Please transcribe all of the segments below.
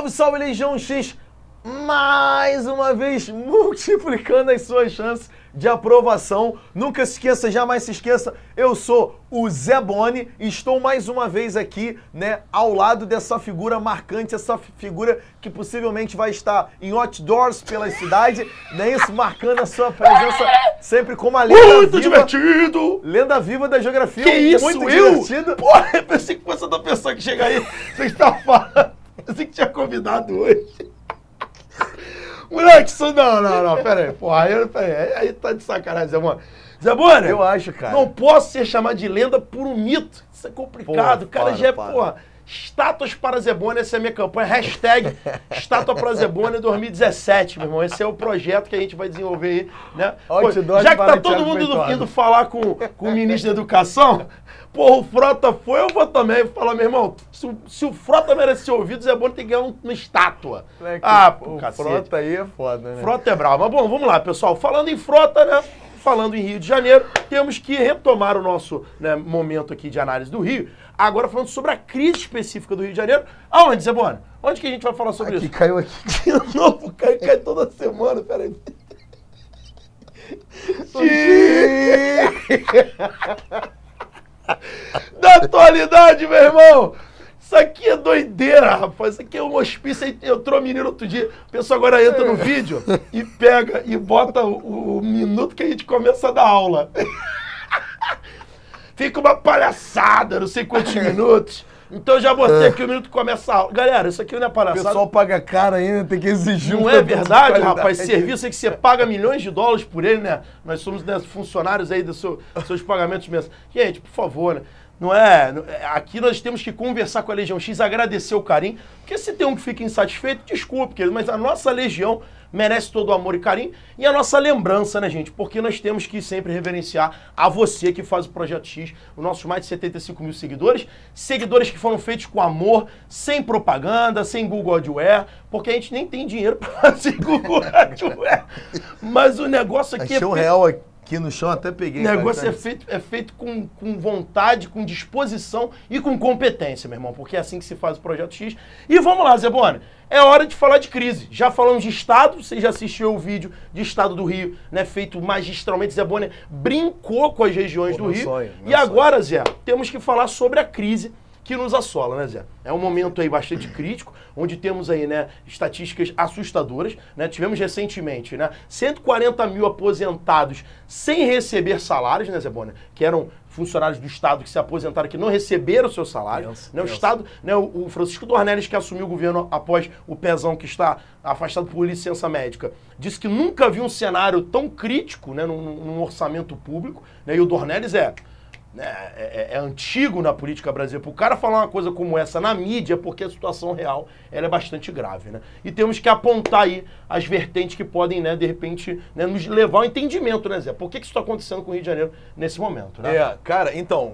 Salve, salve, Legião X! Mais uma vez, multiplicando as suas chances de aprovação. Nunca se esqueça, jamais se esqueça, eu sou o Zé Boni e estou mais uma vez aqui, né, ao lado dessa figura marcante, essa figura que possivelmente vai estar em outdoors pela cidade, né, isso, marcando a sua presença sempre como a lenda muito viva. Divertido! Lenda viva da geografia. Que isso, muito eu? divertido. Porra, eu pensei que fosse outra pessoa que chega aí, você está falando, pensei que tinha convidado hoje. Moleque, isso não, pera aí, porra, aí tá de sacanagem, Zé Boni. Zé Boni, Eu acho, cara. não posso ser chamado de lenda por um mito, isso é complicado, Porra, cara, já é, para. porra, estátuas para Zé Boni, essa é a minha campanha, hashtag estátua para Zé Boni 2017, meu irmão, esse é o projeto que a gente vai desenvolver aí, né? Pô, Outdoor já que para tá todo Thiago mundo Feitosa. indo falar com o ministro da Educação, porra, o Frota foi, eu vou também falar, meu irmão, se o Frota merece ser ouvido, Zé Boni tem que ganhar uma estátua. Moleque, Pô, o cacete. Frota aí é foda, né? Frota é bravo. Mas bom, vamos lá, pessoal. Falando em Frota, né? Falando em Rio de Janeiro, temos que retomar o nosso, né, momento aqui de análise do Rio. Agora falando sobre a crise específica do Rio de Janeiro. Aonde, Zé Boni? Onde que a gente vai falar sobre Aqui, isso? caiu aqui. De novo, cai toda semana, peraí. Da atualidade, meu irmão! Isso aqui é doideira, rapaz. Isso aqui é um hospício. Aí entrou um menino outro dia. A pessoa agora entra no vídeo e pega e bota o minuto que a gente começa a dar aula. Fica uma palhaçada, não sei quantos minutos. Então eu já botei aqui o minuto que começa a aula. Galera, isso aqui não é O palhaçada. pessoal paga caro ainda, tem que exigir Não um é produto de verdade, qualidade. rapaz? Serviço é que você paga milhões de dólares por ele, né? Nós somos, né, funcionários aí dos seus pagamentos mensais. Gente, por favor, né? Não é... Aqui nós temos que conversar com a Legião X, agradecer o carinho. Porque se tem um que fica insatisfeito, desculpe, querido, mas a nossa Legião merece todo o amor e carinho. E a nossa lembrança, né, gente? Porque nós temos que sempre reverenciar a você que faz o Projeto X, os nossos mais de 75 mil seguidores. Seguidores que foram feitos com amor, sem propaganda, sem Google AdWare, porque a gente nem tem dinheiro para fazer Google AdWare. Mas o negócio aqui Achei um real aqui no chão, até peguei. o negócio cara. é feito com vontade, com disposição e com competência, meu irmão, porque é assim que se faz o Projeto X. E vamos lá, Zé Boni, é hora de falar de crise. Já falamos de Estado, você já assistiu o vídeo de Estado do Rio, né, feito magistralmente. Zé Boni brincou com as regiões do meu Rio. sonho, meu E agora, Zé, temos que falar sobre a crise que nos assola, né, Zé? É um momento aí bastante crítico, onde temos aí, né, estatísticas assustadoras, né? Tivemos recentemente, né, 140 mil aposentados sem receber salários, né, Zé Boni? Que eram funcionários do Estado que se aposentaram, que não receberam o seu salário. Né? O Estado, né, o Francisco Dornelles, que assumiu o governo após o Pezão, que está afastado por licença médica, disse que nunca viu um cenário tão crítico, né, num orçamento público, né? E o Dornelles é antigo na política brasileira. Para o cara falar uma coisa como essa na mídia, porque a situação real ela é bastante grave, né? E temos que apontar aí as vertentes que podem, né, de repente, né, nos levar ao entendimento, né, Zé? Por que isso está acontecendo com o Rio de Janeiro nesse momento, né? Cara, então,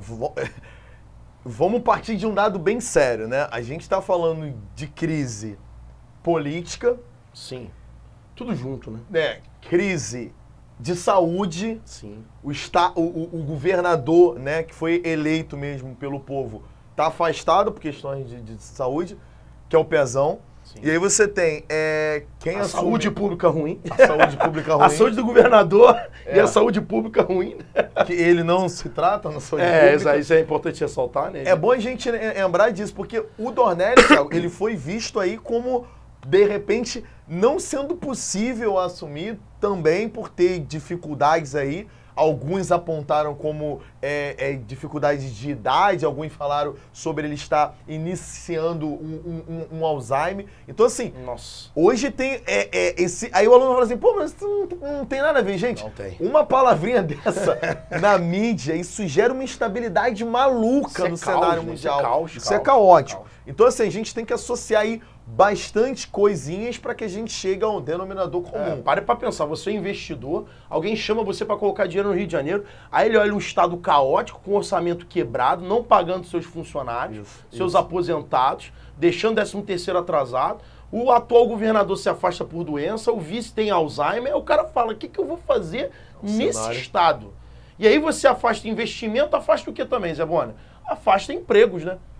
vamos partir de um dado bem sério, né? A gente está falando de crise política. Sim. Tudo junto, né? Crise de saúde. Sim. O governador, né, que foi eleito mesmo pelo povo, está afastado por questões de saúde, que é o Pezão. Sim. E aí você tem quem A assume... saúde pública ruim. A saúde pública ruim. A saúde do governador e a saúde pública ruim. Que ele não se trata na saúde pública. Isso é importante ressaltar, né? É bom a gente lembrar disso, porque o Dornelles, Thiago, ele foi visto aí como, de repente, não sendo possível assumir também por ter dificuldades aí. Alguns apontaram como dificuldades de idade, alguns falaram sobre ele estar iniciando um Alzheimer. Então, assim, Nossa. hoje tem esse... Aí o aluno fala assim, pô, mas isso não tem nada a ver, gente. Não tem. Uma palavrinha dessa na mídia, isso gera uma instabilidade maluca no cenário mundial. Isso é caótico. Então, assim, a gente tem que associar aí bastante coisinhas para que a gente chegue a um denominador comum. Pare para pensar, você é investidor, alguém chama você para colocar dinheiro no Rio de Janeiro, aí ele olha um estado caótico, com orçamento quebrado, não pagando seus funcionários, seus aposentados, deixando 13º atrasado, o atual governador se afasta por doença, o vice tem Alzheimer, aí o cara fala, o que eu vou fazer nesse estado? E aí você afasta investimento, afasta o que também, Zé Boni? Afasta empregos, né?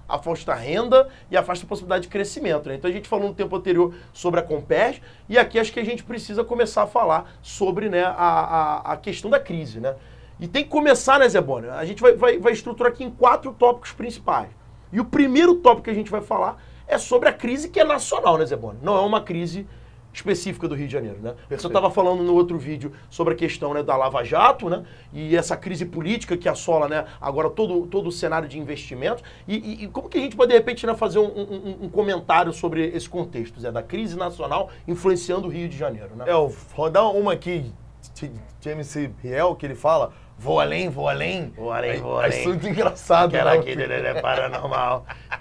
afasta a renda e afasta a possibilidade de crescimento, né? Então a gente falou no tempo anterior sobre a Comperj e aqui acho que a gente precisa começar a falar sobre, né, a questão da crise, né? E tem que começar, né, Zé Boni? A gente vai estruturar aqui em 4 tópicos principais. E o primeiro tópico que a gente vai falar é sobre a crise que é nacional, né, Zé Boni? Não é uma crise específica do Rio de Janeiro, né? Você estava falando no outro vídeo sobre a questão, né, da Lava Jato, né? E essa crise política que assola, né, agora todo o cenário de investimentos. E como que a gente pode, de repente, né, fazer um comentário sobre esse contexto, Zé, da crise nacional influenciando o Rio de Janeiro, né? Eu vou dar uma aqui de MC Riel, que ele fala: vou além, vou além. Vou além, vou É além. muito engraçado. Aquela né? aqui é paranormal.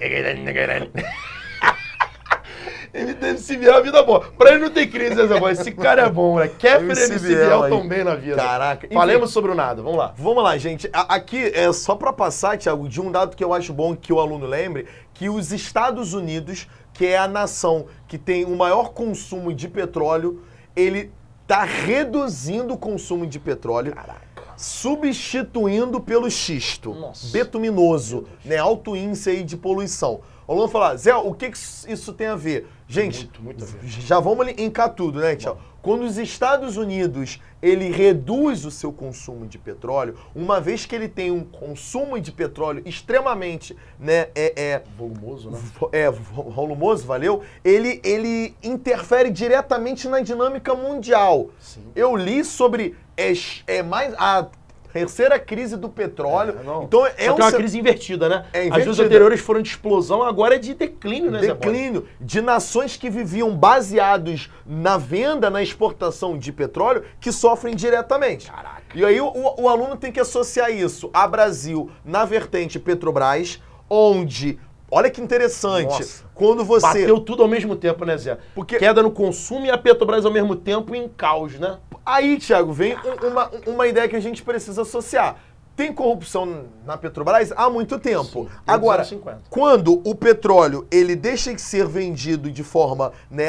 MC Biel é a vida boa. Pra ele não tem crise, né, Zé Boni? Esse cara é bom, né? Kéfera e MC Biel aí. tão bem na vida. Caraca. Falemos sobre o nada, vamos lá. Vamos lá, gente. Aqui é só para passar, Thiago, de um dado que eu acho bom que o aluno lembre, que os Estados Unidos, que é a nação que tem o maior consumo de petróleo, ele tá reduzindo o consumo de petróleo, substituindo pelo xisto, Nossa. betuminoso, né, alto índice aí de poluição. O aluno fala: Zé, o que isso tem a ver? Gente, Muito a ver. já vamos linkar tudo, né, Tiago? Quando os Estados Unidos, ele reduz o seu consumo de petróleo, uma vez que ele tem um consumo de petróleo extremamente, né, Volumoso, né? volumoso, valeu? Ele interfere diretamente na dinâmica mundial. Sim. Eu li sobre mais a terceira crise do petróleo. Então Só que é uma crise invertida, né? É As invertida. duas anteriores foram de explosão, agora é de declínio, né, Zé Boni? declínio de nações que viviam baseados na venda, na exportação de petróleo, que sofrem diretamente. Caraca. E aí o aluno tem que associar isso a Brasil na vertente Petrobras, onde, olha que interessante, Nossa. quando você... Bateu tudo ao mesmo tempo, né, Zé? Porque- Queda no consumo e a Petrobras ao mesmo tempo em caos, né? Aí, Thiago, vem uma ideia que a gente precisa associar. Tem corrupção na Petrobras há muito tempo. Sim, desde Agora, os anos 50. quando o petróleo ele deixa de ser vendido de forma, né,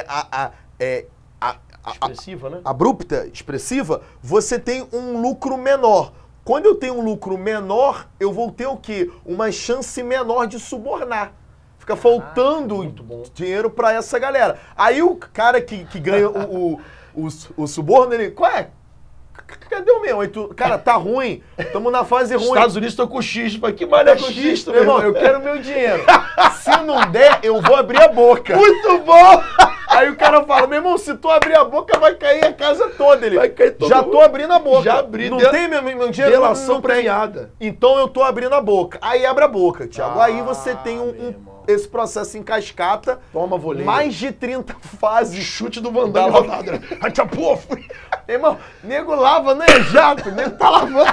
Expressiva, né? abrupta, expressiva, você tem um lucro menor. Quando eu tenho um lucro menor, eu vou ter o quê? Uma chance menor de subornar. Fica faltando muito bom. dinheiro pra essa galera. Aí o cara que ganha o suborno, ele... Qual é? Cadê o meu? Aí tu, cara, tá ruim. Tamo na fase ruim. Estados Unidos estão com xispa. Que mané com xispa, Meu irmão, eu quero meu dinheiro. Se não der, eu vou abrir a boca. Muito bom! Aí o cara fala: meu irmão, se tu abrir a boca, vai cair a casa toda. Ele, Vai cair todo já mundo. tô abrindo a boca. Já abri. Não tem meu dinheiro? Delação Não tem. premiada. Então eu tô abrindo a boca. Aí abre a boca, Thiago. Aí você tem meu irmão. esse processo em cascata. Toma, voleio. Mais de 30 fases. Chute do Van Damme rodada. Né? Irmão, nego lava, não é jato. Nego tá lavando.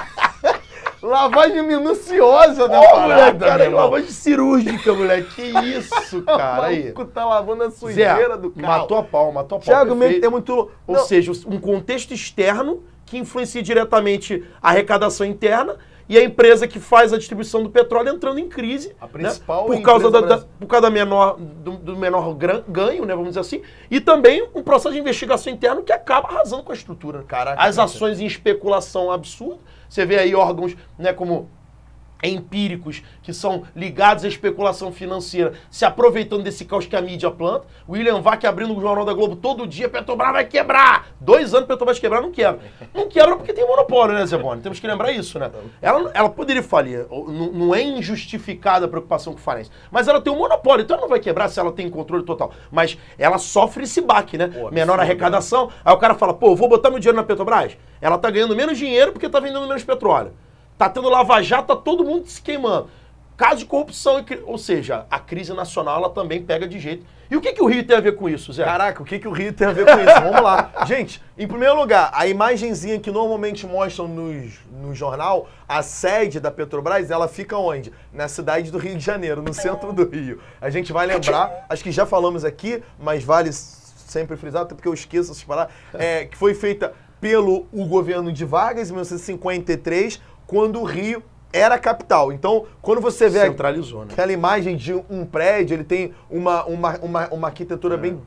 Lavagem minuciosa da Ó, parada, moleque, cara, meu irmão. lavagem cirúrgica, moleque. Que isso, cara. O Aí. maluco tá lavando a sujeira Zé, do carro. matou a pau, matou a pau. Thiago, perfeito. é muito... Ou Não, seja, um contexto externo que influencia diretamente a arrecadação interna e a empresa que faz a distribuição do petróleo entrando em crise. A principal né? Por causa empresa por causa do menor ganho, né, vamos dizer assim, e também um processo de investigação interno que acaba arrasando com a estrutura. Caraca, As cara. ações em especulação absurda. Você vê aí órgãos, né, como empíricos que são ligados à especulação financeira, se aproveitando desse caos que a mídia planta. William Vac abrindo o Jornal da Globo todo dia: Petrobras vai quebrar. 2 anos Petrobras quebrar, não quebra. Não quebra porque tem monopólio, né, Zé Boni? Temos que lembrar isso, né? Ela poderia falir. Não é injustificada a preocupação com falência. Mas ela tem um monopólio, então ela não vai quebrar se ela tem controle total. Mas ela sofre esse baque, né? Pô, menor absurdo, arrecadação. Aí o cara fala: pô, eu vou botar meu dinheiro na Petrobras. Ela tá ganhando menos dinheiro porque tá vendendo menos petróleo. Tá tendo lava-jato, tá todo mundo se queimando. Caso de corrupção, ou seja, a crise nacional ela também pega de jeito. E o que o Rio tem a ver com isso, Zé? Caraca, o que o Rio tem a ver com isso? Vamos lá. Gente, em primeiro lugar, a imagenzinha que normalmente mostram no jornal, a sede da Petrobras, ela fica onde? Na cidade do Rio de Janeiro, no centro do Rio. A gente vai lembrar, acho que já falamos aqui, mas vale sempre frisar, até porque eu esqueço essas palavras, que foi feita pelo governo de Vargas, em 1953, quando o Rio era a capital. Então, quando você vê Centralizou, né? aquela imagem de um prédio, ele tem uma arquitetura bem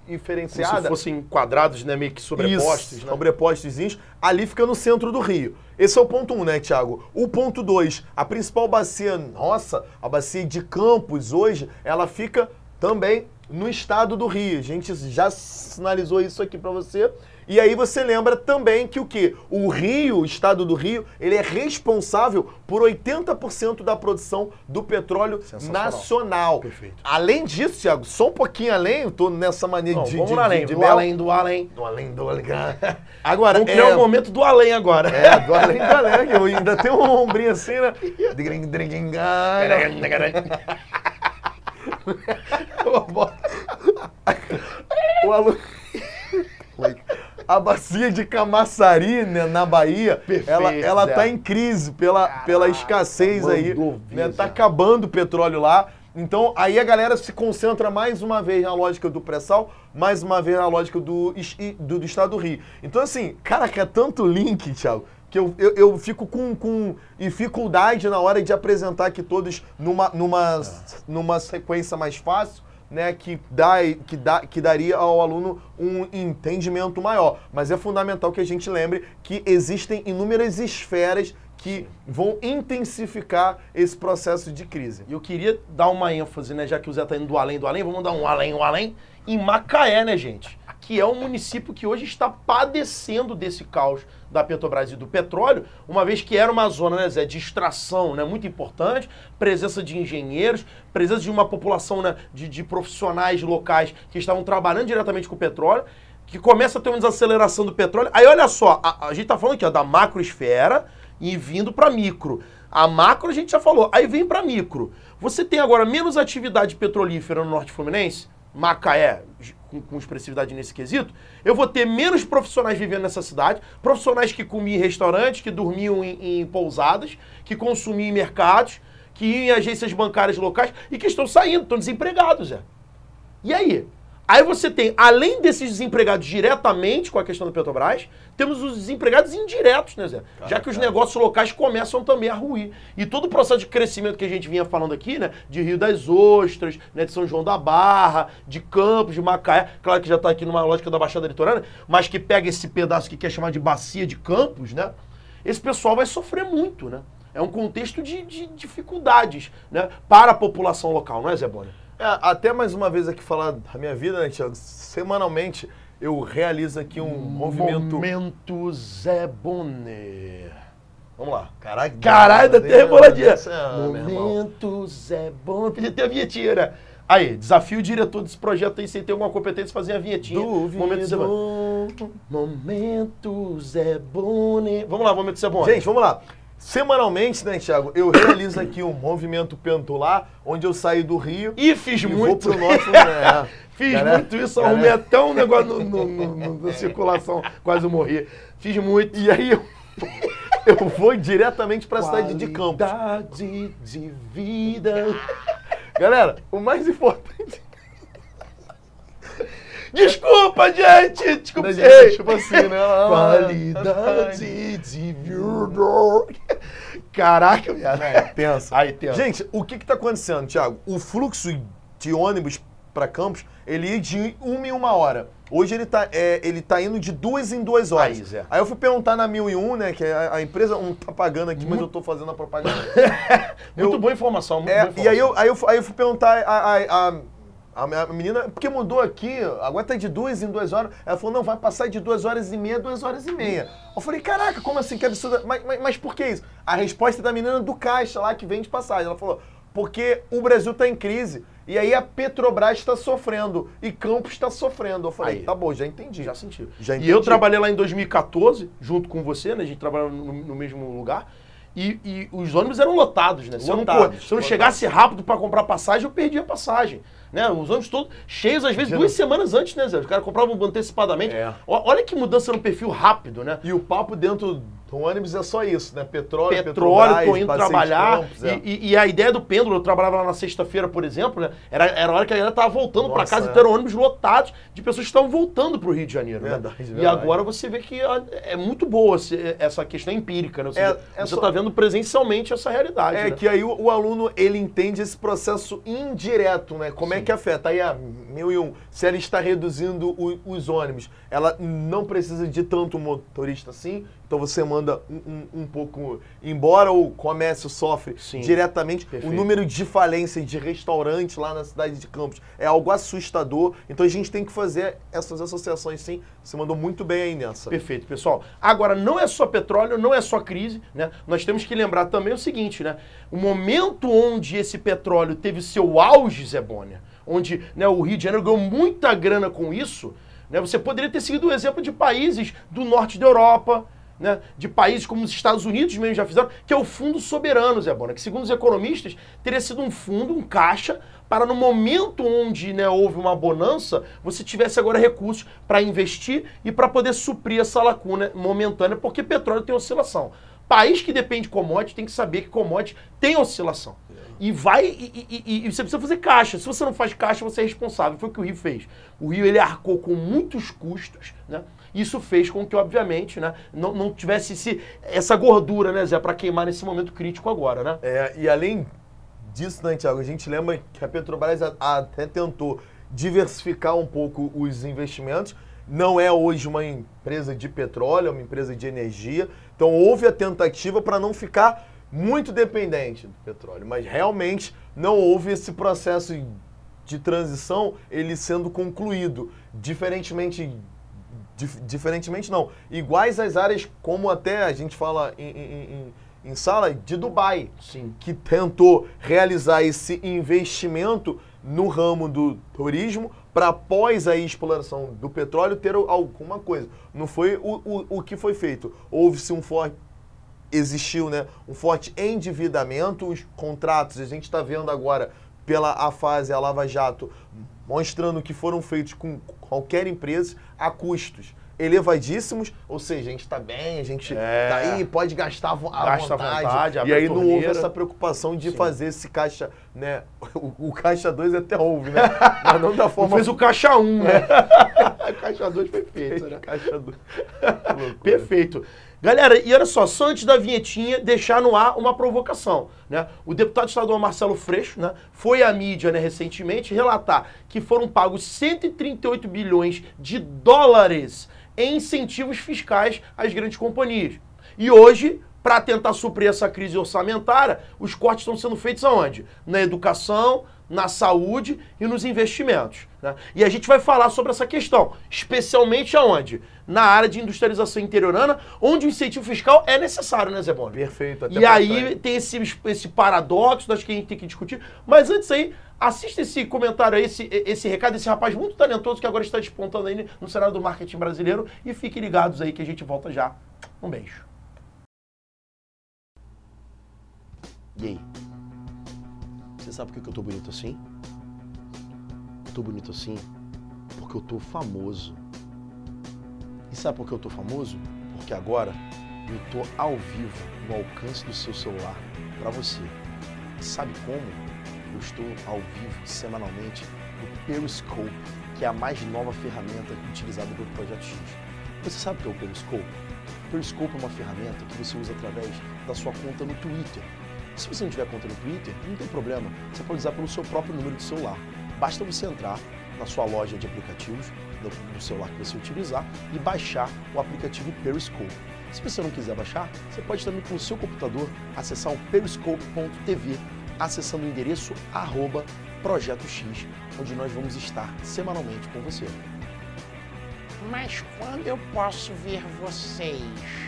diferenciada. Como se fossem quadrados, né, meio que sobrepostos, Isso, né? sobrepostos, ali fica no centro do Rio. Esse é o ponto 1, né, Thiago? O ponto 2, a principal bacia nossa, a bacia de Campos hoje, ela fica também no estado do Rio. A gente já sinalizou isso aqui para você. E aí você lembra também que o quê? O Rio, o estado do Rio, ele é responsável por 80% da produção do petróleo nacional. Perfeito. Além disso, Thiago, só um pouquinho além, eu tô nessa mania Vamos além, do além. Do além. Agora, vamos criar um momento do além agora. Do além, eu ainda tenho um ombrinho assim, né? O aluno... A bacia de Camaçari, né, na Bahia, ela tá em crise pela escassez aí, né? Tá acabando o petróleo lá. Então, aí a galera se concentra mais uma vez na lógica do pré-sal, mais uma vez na lógica do estado do Rio. Então, assim, caraca, é tanto link, Thiago, que eu fico com dificuldade na hora de apresentar aqui todos numa sequência mais fácil, né, que daria ao aluno um entendimento maior. Mas é fundamental que a gente lembre que existem inúmeras esferas que vão intensificar esse processo de crise. E eu queria dar uma ênfase, né, já que o Zé tá indo do além, vamos dar um além, em Macaé, né, gente? Que é um município que hoje está padecendo desse caos da Petrobras e do petróleo, uma vez que era uma zona, né, Zé, de extração, né, muito importante, presença de engenheiros, presença de uma população, né, de profissionais locais que estavam trabalhando diretamente com o petróleo, que começa a ter uma desaceleração do petróleo. Aí olha só, a gente tá falando aqui, ó, da macroesfera e vindo para micro. A macro a gente já falou, aí vem para micro. Você tem agora menos atividade petrolífera no Norte Fluminense, Macaé, com expressividade nesse quesito, eu vou ter menos profissionais vivendo nessa cidade, profissionais que comiam em restaurantes, que dormiam em pousadas, que consumiam em mercados, que iam em agências bancárias locais e que estão saindo, estão desempregados, Zé. E aí? Aí você tem, além desses desempregados diretamente com a questão da Petrobras, temos os desempregados indiretos, né, Zé? Já que os negócios locais começam também a ruir. E todo o processo de crescimento que a gente vinha falando aqui, né, de Rio das Ostras, né, de São João da Barra, de Campos, de Macaé, claro que já está aqui numa lógica da Baixada Litorânea, mas que pega esse pedaço que quer chamar de bacia de Campos, né? Esse pessoal vai sofrer muito, né? É um contexto de dificuldades, né, para a população local, não é, Zé Boni? Até mais uma vez aqui falar da minha vida, né, Thiago? Semanalmente eu realizo aqui um movimento... Momento Zé Bonner. Vamos lá. Caralho, da reboladinha. Momento Zé Bonner. Podia ter a vinhetinha, né? Aí, desafio o diretor desse projeto aí, sem ter alguma competência, fazer a vinhetinha. Momento Zé Bonner. Momento Zé Bonner. Vamos lá, Momento Zé Bonner. Gente, vamos lá. Semanalmente, né, Thiago, eu realizo aqui um movimento pendular, onde eu saio do Rio e fiz muito. Vou pro norte, né? Fiz muito isso, arrumei até um negócio na circulação, quase eu morri. Fiz muito. E aí eu vou diretamente pra cidade de Campos. Qualidade de vida. Galera, o mais importante... Desculpa, gente! Desculpa, tipo assim, né? Qualidade de vida. Caraca, viado. Pensa. Aí, tensa. Gente, o que tá acontecendo, Thiago? O fluxo de ônibus para Campos, ele ia de 1 em 1 hora. Hoje ele tá indo de 2 em 2 horas. Aí eu fui perguntar na 1001, né, que a empresa não tá pagando aqui, mas eu tô fazendo a propaganda. Muito boa informação, muito boa informação. E aí eu fui perguntar a menina, porque mudou aqui, agora tá de 2 em 2 horas. Ela falou, não, vai passar de 2 horas e meia a 2 horas e meia. Eu falei, caraca, como assim, que absurdo. Mas por que isso? A resposta é da menina do caixa lá que vende passagem. Ela falou, porque o Brasil tá em crise. E aí a Petrobras está sofrendo e Campos está sofrendo. Eu falei, tá bom, já entendi. Já senti. Já entendi. E eu trabalhei lá em 2014, junto com você, né? A gente trabalhava no mesmo lugar. E os ônibus eram lotados, né? Se eu não chegasse rápido para comprar passagem, eu perdia a passagem. Né? Os ônibus todos cheios, às vezes, 2 semanas antes, né, Zé? Os caras compravam antecipadamente. Olha que mudança no perfil rápido, né? E o papo dentro Então, ônibus é só isso, né? Petróleo, tô indo trabalhar. E a ideia do pêndulo, eu trabalhava lá na sexta-feira, por exemplo, né? Era a hora que a galera tava voltando para casa, então eram ônibus lotados de pessoas que estavam voltando para o Rio de Janeiro. Verdade, né? Verdade. E agora você vê que é muito boa essa questão empírica, né? Ou seja, você está vendo presencialmente essa realidade. É, né? Que aí o aluno, ele entende esse processo indireto, né? Como é que afeta? Aí, 1001, se ela está reduzindo os ônibus, ela não precisa de tanto motorista assim, então você manda um pouco embora, ou o comércio sofre diretamente. Perfeito. O número de falências de restaurantes lá na cidade de Campos é algo assustador. Então a gente tem que fazer essas associações sim. Você mandou muito bem aí nessa. Perfeito, pessoal. Agora, não é só petróleo, não é só crise, né? Nós temos que lembrar também o seguinte, né? O momento onde esse petróleo teve seu auge, Zé Bonner, onde, né, o Rio de Janeiro ganhou muita grana com isso, né? Você poderia ter seguido o exemplo de países do norte da Europa, né, de países como os Estados Unidos mesmo já fizeram, que é o Fundo Soberano, Zé Bonner, que segundo os economistas, teria sido um fundo, um caixa, para no momento onde, né, houve uma bonança, você tivesse agora recursos para investir e para poder suprir essa lacuna momentânea, porque petróleo tem oscilação. País que depende de commodity tem que saber que commodity tem oscilação. E você precisa fazer caixa. Se você não faz caixa, você é responsável. Foi o que o Rio fez. O Rio, ele arcou com muitos custos, né? Isso fez com que, obviamente, né, não tivesse essa gordura, né, Zé, para queimar nesse momento crítico agora, né? E além disso, né, Thiago, a gente lembra que a Petrobras até tentou diversificar um pouco os investimentos. Não é hoje uma empresa de petróleo, é uma empresa de energia. Então houve a tentativa para não ficar muito dependente do petróleo, mas realmente não houve esse processo de transição, ele sendo concluído, diferentemente não, iguais às áreas como até a gente fala em sala de Dubai, sim, que tentou realizar esse investimento no ramo do turismo para após a exploração do petróleo ter alguma coisa. Não foi o que foi feito. Houve-se existiu, né, um forte endividamento, os contratos, a gente está vendo agora pela fase, a Lava Jato, mostrando que foram feitos com qualquer empresa a custos elevadíssimos, ou seja, a gente está bem, a gente tá aí, pode gastar à vontade e aí não houve essa preocupação de fazer esse caixa, né, o caixa 2 até houve, né, mas não da forma... Fez o caixa 1, né? O caixa 2 foi feito, né? Caixa 2. Perfeito. Galera, e olha só antes da vinhetinha, deixar no ar uma provocação, né? O deputado estadual Marcelo Freixo, né, foi à mídia, né, recentemente relatar que foram pagos 138 bilhões de dólares em incentivos fiscais às grandes companhias. E hoje, para tentar suprir essa crise orçamentária, os cortes estão sendo feitos aonde? Na educação, na saúde e nos investimentos, né? E a gente vai falar sobre essa questão, especialmente aonde? Na área de industrialização interiorana, onde o incentivo fiscal é necessário, né, Zé Bonner? Perfeito. Até e aí tem esse paradoxo, acho que a gente tem que discutir. Mas antes aí, assista esse comentário aí, esse recado desse rapaz muito talentoso que agora está despontando aí no cenário do marketing brasileiro. E fiquem ligados aí que a gente volta já. Um beijo. E aí? Você sabe por que eu tô bonito assim? Eu tô bonito assim porque eu tô famoso. E sabe por que eu tô famoso? Porque agora eu tô ao vivo, no alcance do seu celular, para você. E sabe como? Eu estou ao vivo semanalmente no Periscope, que é a mais nova ferramenta utilizada pelo Projeto X. Você sabe o que é o Periscope? O Periscope é uma ferramenta que você usa através da sua conta no Twitter. Se você não tiver conta no Twitter, não tem problema. Você pode usar pelo seu próprio número de celular. Basta você entrar na sua loja de aplicativos do celular que você utilizar e baixar o aplicativo Periscope. Se você não quiser baixar, você pode também com o seu computador acessar o periscope.tv, acessando o endereço @Projeto X, onde nós vamos estar semanalmente com você. Mas quando eu posso ver vocês?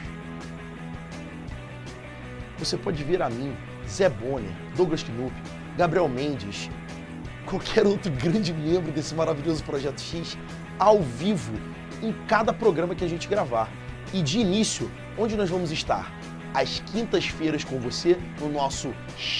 Você pode ver a mim, Zé Bonner, Douglas Knupp, Gabriel Mendes, qualquer outro grande membro desse maravilhoso Projeto X, ao vivo, em cada programa que a gente gravar. E de início, onde nós vamos estar? Às quintas-feiras com você, no nosso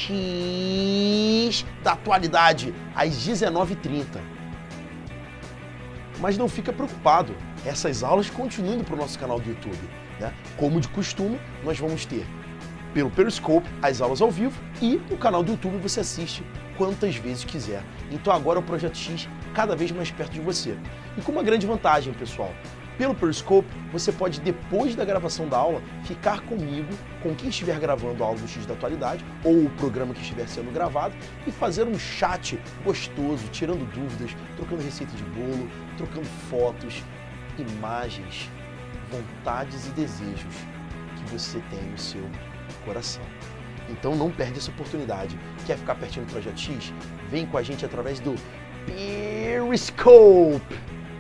X da Atualidade, às 19h30. Mas não fica preocupado, essas aulas continuam indo para o nosso canal do YouTube. né? Como de costume, nós vamos ter pelo Periscope as aulas ao vivo e no canal do YouTube você assiste quantas vezes quiser. Então agora o Projeto X cada vez mais perto de você. E com uma grande vantagem, pessoal. Pelo Periscope, você pode, depois da gravação da aula, ficar comigo, com quem estiver gravando a aula do X da Atualidade, ou o programa que estiver sendo gravado, e fazer um chat gostoso, tirando dúvidas, trocando receita de bolo, trocando fotos, imagens, vontades e desejos que você tem no seu coração. Então não perde essa oportunidade. Quer ficar pertinho do Projeto X? Vem com a gente através do Periscope.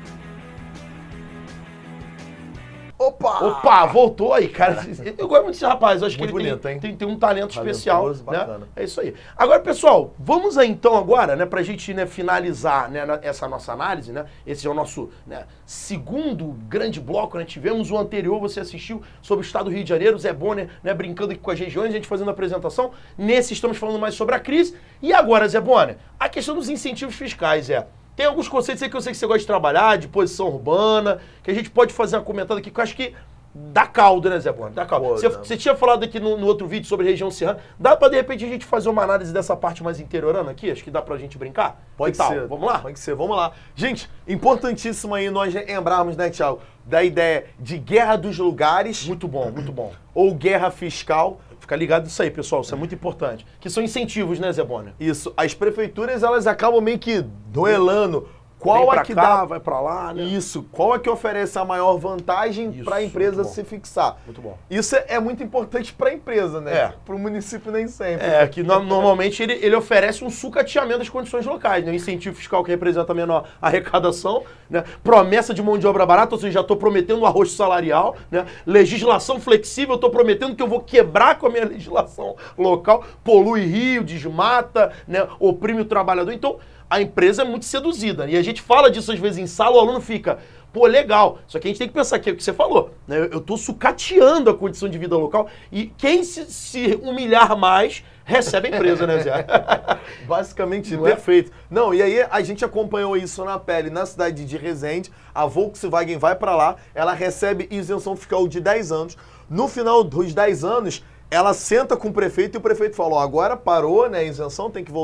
Opa, voltou aí, cara. Eu gosto muito desse rapaz, eu acho Muito que ele bonito, tem um talento especial, Talentoso, né? bacana. É isso aí. Agora, pessoal, vamos aí então agora, né, pra gente, né, finalizar, né, essa nossa análise, né? Esse é o nosso, né, segundo grande bloco, né? Tivemos o anterior, você assistiu, sobre o estado do Rio de Janeiro, Zé Bonner, né, brincando aqui com as regiões, a gente fazendo a apresentação. Nesse estamos falando mais sobre a crise. E agora, Zé Bonner, a questão dos incentivos fiscais, Tem alguns conceitos aí que eu sei que você gosta de trabalhar, de posição urbana, que a gente pode fazer uma comentada aqui, que eu acho que dá caldo, né, Zé Bonner? Dá caldo. Pô, Você tinha falado aqui no outro vídeo sobre região serrana. Dá pra, de repente, a gente fazer uma análise dessa parte mais interiorana aqui? Acho que dá pra gente brincar? Pode Que tal? ser. Vamos lá? Pode ser, vamos lá. Gente, importantíssimo aí nós lembrarmos, né, Thiago, da ideia de guerra dos lugares. Muito bom, muito bom. Ou guerra fiscal. Fica ligado nisso aí, pessoal. Isso é muito importante. Que são incentivos, né, Zé Bonner? Isso. As prefeituras, elas acabam meio que duelando. Vem Qual pra é que cá, dá... vai pra lá, né? Isso. Qual é que oferece a maior vantagem Isso, para a empresa muito bom. se fixar? Muito bom. Isso é muito importante para a empresa, né? É. Para o município nem sempre. É, que normalmente ele oferece um sucateamento das condições locais, né? Um incentivo fiscal que representa a menor arrecadação, né? Promessa de mão de obra barata, ou seja, já estou prometendo um arroz salarial, né? Legislação flexível, eu estou prometendo que eu vou quebrar com a minha legislação local, polui rio, desmata, né? Oprime o trabalhador. Então, a empresa é muito seduzida. E a gente fala disso às vezes em sala, o aluno fica, pô, legal. Só que a gente tem que pensar que é o que você falou, né? Eu estou sucateando a condição de vida local e quem se humilhar mais recebe a empresa, né, Zé? Basicamente, Não é? perfeito. Não, e aí a gente acompanhou isso na pele na cidade de Resende. A Volkswagen vai para lá, ela recebe isenção fiscal de 10 anos. No final dos 10 anos, ela senta com o prefeito e o prefeito falou, agora parou, né, a isenção, tem que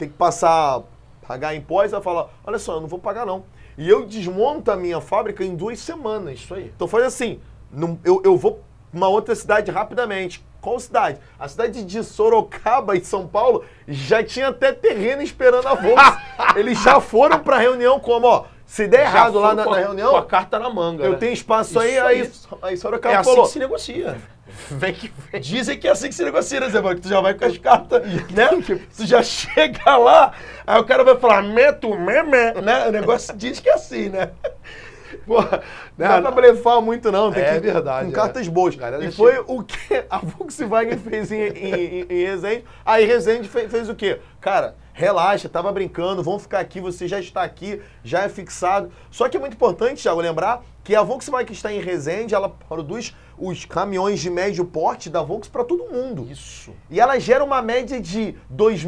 pagar impostos. Ela fala, olha só, eu não vou pagar não. E eu desmonto a minha fábrica em 2 semanas. Isso aí. Então faz assim, eu vou pra uma outra cidade rapidamente. Qual cidade? A cidade de Sorocaba, em São Paulo, já tinha até terreno esperando a Volks. Eles já foram pra reunião como, ó, se der errado lá na reunião, com a carta na manga, eu né? tenho espaço Isso aí Sorocaba É assim falou. que se negocia. Vem que vem. Dizem que é assim que se negocia, né, Zé Bonner? Que tu já vai com as cartas, né? Tu já chega lá, aí o cara vai falar, meto, né? O negócio diz que é assim, né? Porra, Não dá pra blefar muito não, tem É que verdade, com é. cartas boas. Galera, E deixa foi o que a Volkswagen fez em Resende. Aí Resende fez o quê? Cara, relaxa, tava brincando, vamos ficar aqui, você já está aqui, já é fixado. Só que é muito importante, Thiago, lembrar que a Volkswagen que está em Resende, ela produz os caminhões de médio porte da Volkswagen para todo mundo. Isso. E ela gera uma média de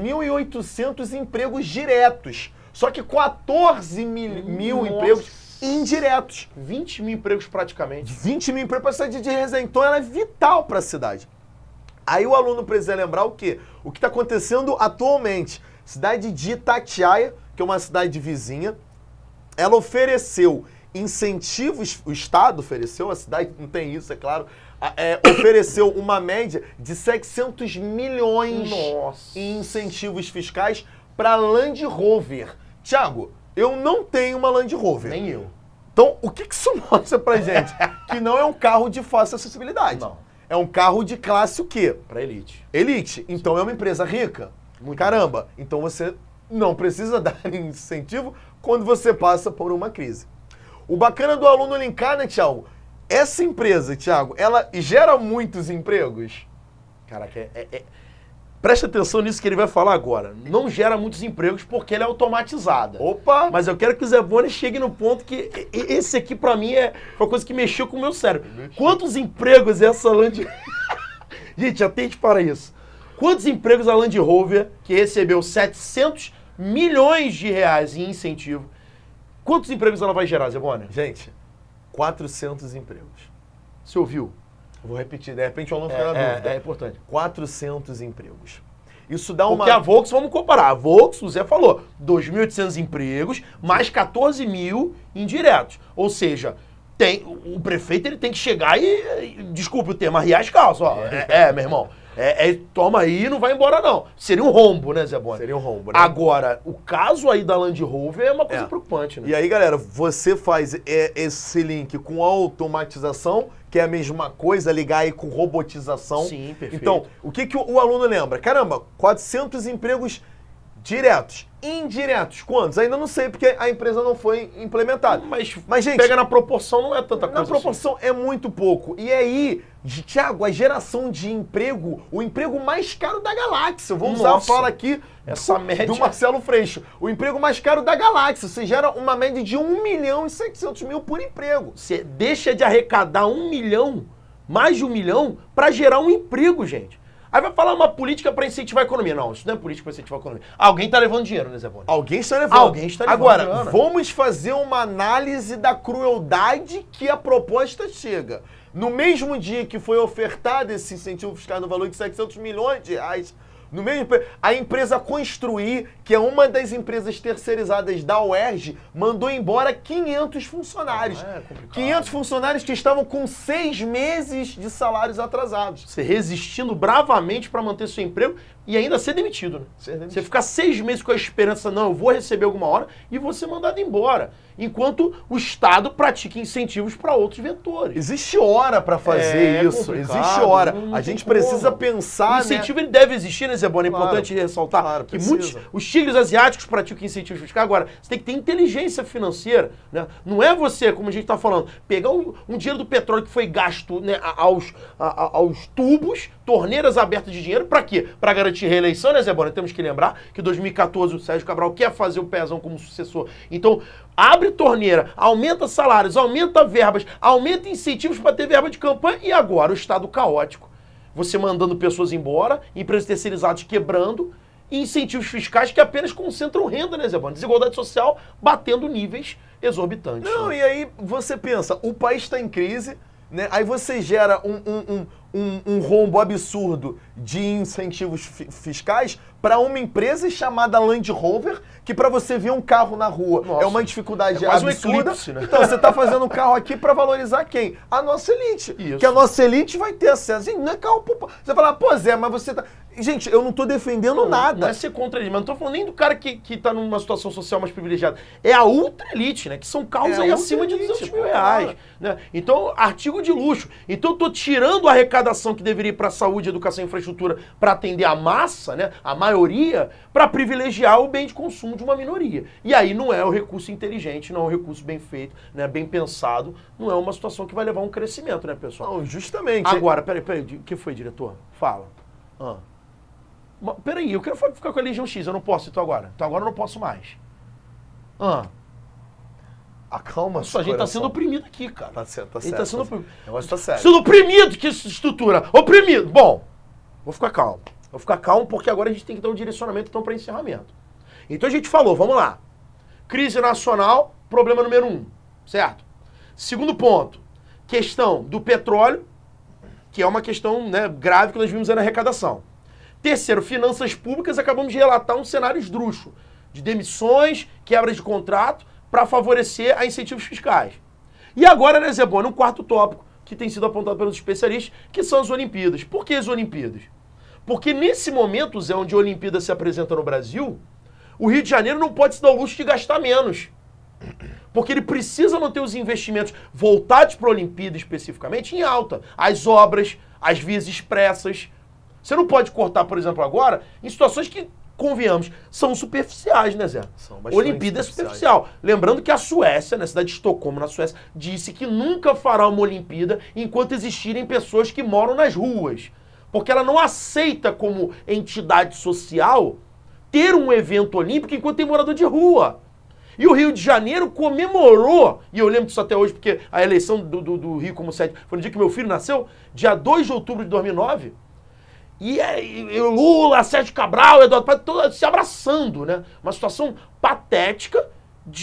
2.800 empregos diretos. Só que 14 mil Nossa. empregos indiretos. 20 mil empregos praticamente. 20 mil empregos para a cidade de Resende. Então ela é vital para a cidade. Aí o aluno precisa lembrar o quê? O que está acontecendo atualmente. Cidade de Itatiaia, que é uma cidade vizinha, ela ofereceu incentivos, o Estado ofereceu, a cidade não tem isso, é claro, ofereceu uma média de 700 milhões Nossa. em incentivos fiscais para Land Rover. Tiago, eu não tenho uma Land Rover. Nem eu. Então, o que isso mostra pra gente? Que não é um carro de fácil acessibilidade. Não. É um carro de classe o quê? Pra elite. Elite. Então é uma empresa rica? Muito. Caramba, então você não precisa dar incentivo quando você passa por uma crise. O bacana do aluno linkar, né, Thiago? Essa empresa, Thiago, ela gera muitos empregos? Caraca, preste atenção nisso que ele vai falar agora. Não gera muitos empregos porque ela é automatizada. Opa! Mas eu quero que o Zé Bonner chegue no ponto que esse aqui pra mim é uma coisa que mexeu com o meu cérebro. Quantos empregos essa Land... Gente, atente para isso. Quantos empregos a Land Rover, que recebeu 700 milhões de reais em incentivo, quantos empregos ela vai gerar, Zé Bonner? Gente, 400 empregos. Você ouviu? Vou repetir, de repente o aluno fica na dúvida. É importante. 400 empregos. Isso dá uma... Porque a Volks, vamos comparar. A Volks, o Zé falou, 2.800 empregos, mais 14 mil indiretos. Ou seja, o prefeito ele tem que chegar e desculpe o termo, arriar as calças. Ó, meu irmão. Toma aí e não vai embora, não. Seria um rombo, né, Zé Boni? Seria um rombo, né? Agora, o caso aí da Land Rover é uma coisa preocupante, né? E aí, galera, você faz esse link com automatização, que é a mesma coisa, ligar aí com robotização. Sim, perfeito. Então, o que o aluno lembra? Caramba, 400 empregos diretos. Indiretos, quantos? Ainda não sei, porque a empresa não foi implementada. Mas gente, pega na proporção, não é tanta coisa. Na proporção é muito pouco. E aí, Thiago, a geração de emprego, o emprego mais caro da galáxia. Vamos usar a fala aqui essa média do Marcelo Freixo. O emprego mais caro da galáxia. Você gera uma média de 1.700.000 por emprego. Você deixa de arrecadar 1 milhão, mais de 1 milhão, para gerar um emprego, gente. Aí vai falar uma política para incentivar a economia. Não, isso não é política para incentivar a economia. Alguém tá levando dinheiro, né, Zé Boni? Alguém está levando. Alguém está levando. Agora, vamos fazer uma análise da crueldade que a proposta chega. No mesmo dia que foi ofertado esse incentivo fiscal no valor de 700 milhões de reais, no mesmo, a empresa Construir, que é uma das empresas terceirizadas da UERJ, mandou embora 500 funcionários. 500 funcionários que estavam com 6 meses de salários atrasados. Você resistindo bravamente para manter seu emprego e ainda ser demitido, né? Você ficar 6 meses com a esperança, não, eu vou receber alguma hora, e você mandado embora. Enquanto o Estado pratica incentivos para outros vetores. Existe hora para fazer isso. Existe hora. A gente precisa pensar, o incentivo ele deve existir, né, Zé Boni? É importante ressaltar que precisa. muitos, os tigres asiáticos praticam incentivos fiscais. Agora, você tem que ter inteligência financeira, né? Não é você, como a gente está falando, pegar um dinheiro do petróleo que foi gasto, né, aos tubos, torneiras abertas de dinheiro, para quê? Para garantir reeleição, né, Zé Boni? Temos que lembrar que em 2014 o Sérgio Cabral quer fazer o Pezão como sucessor. Então, abre torneira, aumenta salários, aumenta verbas, aumenta incentivos para ter verba de campanha e agora o Estado caótico. Você mandando pessoas embora, empresas terceirizadas quebrando e incentivos fiscais que apenas concentram renda, né, Zé Boni? Desigualdade social batendo níveis exorbitantes. Não, e aí você pensa, o país está em crise, né? Aí você gera um rombo absurdo de incentivos fiscais para uma empresa chamada Land Rover, que para você ver um carro na rua é uma dificuldade absurda. Um eclipse, né? Então você está fazendo um carro aqui para valorizar quem? A nossa elite. Isso. Que a nossa elite vai ter acesso. Gente, não é carro... Você vai falar, pô Zé, mas você tá... Gente, eu não tô defendendo nada. Não é ser contra ele, mas não tô falando nem do cara que tá numa situação social mais privilegiada. É a ultra elite, né? Que são carros aí acima de 200 mil reais. Né? Então, artigo de luxo. Então, eu tô tirando a arrecadação que deveria ir para saúde, educação e infraestrutura para atender a massa, né? A maioria, para privilegiar o bem de consumo de uma minoria. E aí não é o recurso inteligente, não é o recurso bem feito, né? Bem pensado. Não é uma situação que vai levar a um crescimento, né, pessoal? Não, justamente. Agora, peraí, o que foi, diretor? Fala. Peraí, eu quero ficar com a Legião X, eu não posso, então agora eu não posso mais. Acalma, a gente tá sendo oprimido aqui, cara. Tá certo, tá Ele certo. tá sendo oprimido. O negócio tá sério. Sendo oprimido, que estrutura. Oprimido. Bom, vou ficar calmo. Vou ficar calmo porque agora a gente tem que dar um direcionamento então para encerramento. Então a gente falou, vamos lá. Crise nacional, problema número 1, certo? Segundo ponto, questão do petróleo, que é uma questão, né, grave que nós vimos aí na arrecadação. Terceiro, finanças públicas, acabamos de relatar um cenário esdrúxulo, de demissões, quebras de contrato, para favorecer a incentivos fiscais. E agora, né, Zé Boni, um quarto tópico que tem sido apontado pelos especialistas, que são as Olimpíadas. Por que as Olimpíadas? Porque nesse momento, Zé, onde a Olimpíada se apresenta no Brasil, o Rio de Janeiro não pode se dar o luxo de gastar menos. Porque ele precisa manter os investimentos voltados para a Olimpíada especificamente em alta. As obras, as vias expressas. Você não pode cortar, por exemplo, agora, em situações que, convenhamos, são superficiais, né, Zé? Olimpíada é superficial. Lembrando que a Suécia, na cidade de Estocolmo, na Suécia, disse que nunca fará uma Olimpíada enquanto existirem pessoas que moram nas ruas. Porque ela não aceita como entidade social ter um evento olímpico enquanto tem morador de rua. E o Rio de Janeiro comemorou, e eu lembro disso até hoje, porque a eleição do Rio como sede foi no dia que meu filho nasceu, dia 2 de outubro de 2009, e Lula, Sérgio Cabral, Eduardo Paes, todos se abraçando, né? Uma situação patética de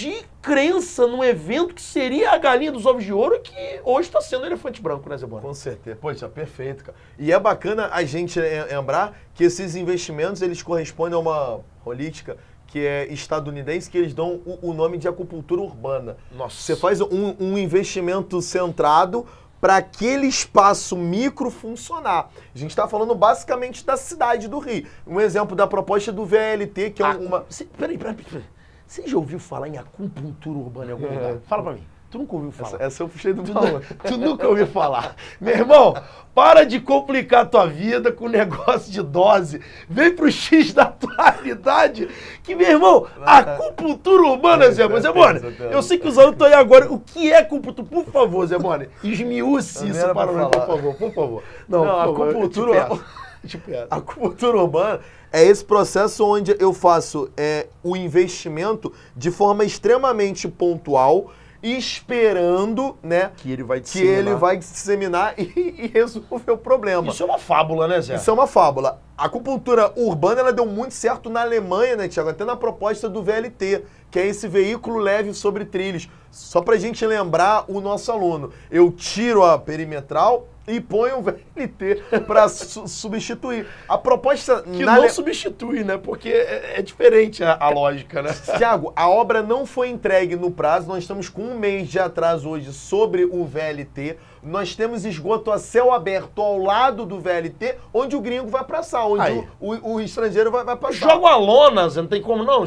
crença num evento que seria a galinha dos ovos de ouro, que hoje está sendo o elefante branco, né, Zé Bona? Com certeza. Poxa, perfeito, cara. E é bacana a gente lembrar que esses investimentos, eles correspondem a uma política que é estadunidense, que eles dão o nome de acupuntura urbana. Nossa. Você faz um investimento centrado para aquele espaço micro funcionar. A gente está falando basicamente da cidade do Rio. Um exemplo da proposta do VLT, que é uma... Peraí. Você já ouviu falar em acupuntura urbana em algum lugar? Fala pra mim. Tu nunca ouviu falar? Essa eu puxei do balão. Tu nunca ouviu falar. Meu irmão, para de complicar a tua vida com negócio de dose. Vem pro X da atualidade. Que, meu irmão, acupuntura urbana, Zé Bona. Eu sei que os alunos estão aí agora. O que é acupuntura? Por favor, Zé Bona, esmiúce isso para nós, por favor. Não, acupuntura... A acupuntura urbana é esse processo onde eu faço o investimento de forma extremamente pontual, esperando, né, que ele vai disseminar e resolver o problema. Isso é uma fábula, né, Zé? Isso é uma fábula. A acupuntura urbana, ela deu muito certo na Alemanha, né, Thiago? Até na proposta do VLT, que é esse veículo leve sobre trilhos. Só pra gente lembrar o nosso aluno. Eu tiro a perimetral e ponho o VLT para substituir. A proposta... Que não substitui, né? Porque é diferente a lógica, né? Thiago, a obra não foi entregue no prazo, nós estamos com 1 mês de atraso hoje sobre o VLT. Nós temos esgoto a céu aberto ao lado do VLT, onde o gringo vai passar, onde o estrangeiro vai passar. Joga uma lona, Zé, não tem como não.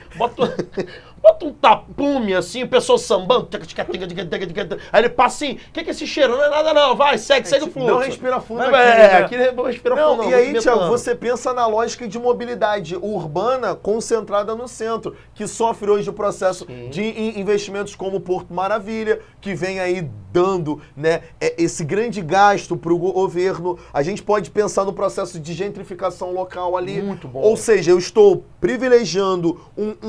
Bota um tapume assim, o pessoal sambando. Aí ele passa assim, o que é esse cheiro? Não é nada não, vai, segue o fluxo. Não respira fundo aqui. Aqui não respira fundo não. E aí, Thiago, você pensa na lógica de mobilidade urbana concentrada no centro, que sofre hoje o processo de investimentos como o Porto Maravilha, que vem aí dando, né, esse grande gasto para o governo. A gente pode pensar no processo de gentrificação local ali. Muito bom. Ou seja, eu estou privilegiando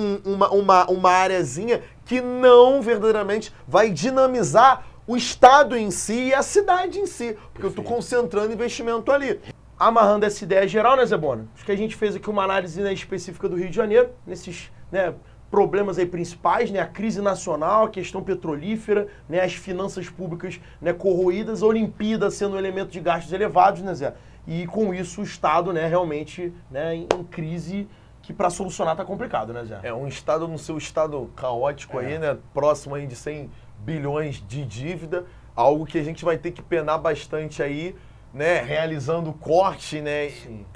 uma areazinha que não verdadeiramente vai dinamizar o estado em si e a cidade em si, porque eu estou concentrando investimento ali. Amarrando essa ideia geral, né, Zé Bona? Acho que a gente fez aqui uma análise, né, específica do Rio de Janeiro, nesses, né, problemas aí principais, né, a crise nacional, a questão petrolífera, né, as finanças públicas, né, corroídas, a Olimpíada sendo um elemento de gastos elevados, né, Zé? E com isso o Estado, né, realmente, né, em crise, que para solucionar tá complicado, né, Zé? É um estado no seu estado caótico aí, né, próximo aí de 100 bilhões de dívida, algo que a gente vai ter que penar bastante aí, né, realizando corte, né,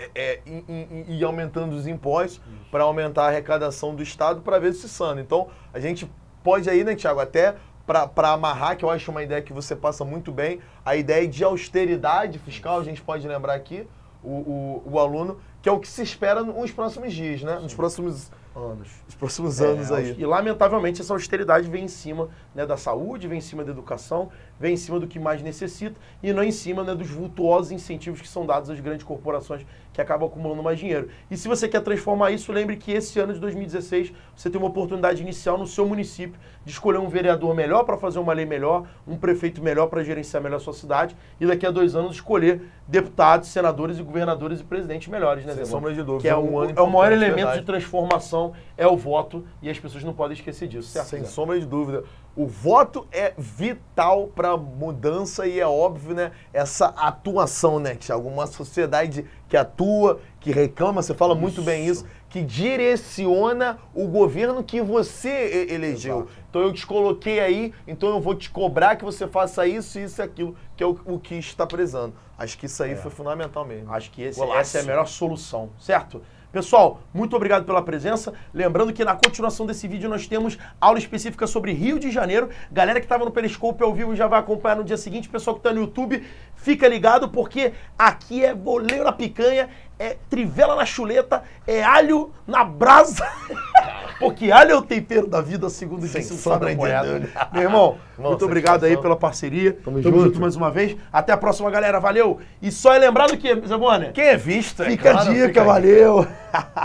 e aumentando os impostos para aumentar a arrecadação do Estado para ver se sana. Então, a gente pode aí, né, Thiago, até para amarrar, que eu acho uma ideia que você passa muito bem, a ideia de austeridade fiscal, a gente pode lembrar aqui, o aluno, que é o que se espera nos próximos dias, né, nos próximos anos. Os próximos anos aí. E, lamentavelmente, essa austeridade vem em cima, né, da saúde, vem em cima da educação, vem em cima do que mais necessita e não em cima, né, dos vultuosos incentivos que são dados às grandes corporações que acabam acumulando mais dinheiro. E se você quer transformar isso, lembre que esse ano de 2016 você tem uma oportunidade inicial no seu município de escolher um vereador melhor para fazer uma lei melhor, um prefeito melhor para gerenciar melhor a sua cidade e daqui a 2 anos escolher deputados, senadores e governadores e presidentes melhores, né, Zé? Sem sombra de dúvida. Que é o maior elemento de transformação, é o voto e as pessoas não podem esquecer disso, certo? Sem sombra de dúvida. O voto é vital para mudança e é óbvio, né, essa atuação, né, Thiago? Uma sociedade que atua, que reclama, você fala muito bem isso, que direciona o governo que você elegeu. Exato. Então eu te coloquei aí, então eu vou te cobrar que você faça isso, isso e aquilo, que é o que está prezando. Acho que isso aí foi fundamental mesmo. Acho que essa é a melhor solução, certo? Pessoal, muito obrigado pela presença. Lembrando que na continuação desse vídeo nós temos aula específica sobre Rio de Janeiro. Galera que estava no Periscope ao vivo já vai acompanhar no dia seguinte. Pessoal que está no YouTube, fica ligado porque aqui é voleio na picanha, é trivela na chuleta, é alho na brasa. Porque alho é o tempero da vida, segundo disse o Sábio Poeta. Meu irmão, muito obrigado aí pela parceria. Tamo junto mais uma vez. Até a próxima, galera. Valeu. E só é lembrado que, Zé Bona, quem é visto, fica a dica, valeu.